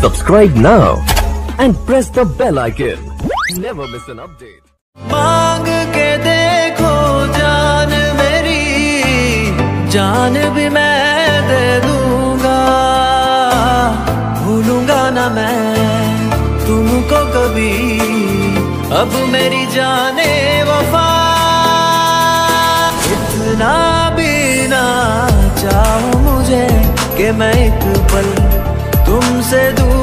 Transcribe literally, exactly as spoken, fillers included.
Subscribe now and press the bell icon. Never miss an update. मांग के देखो जान मेरी, जान भी मैं दे दूंगा। भूलूंगा ना मैं तुमको कभी, अब मेरी जाने वफा। इतना भी ना चाहो मुझे कि मैं एक पल तुमसे दूर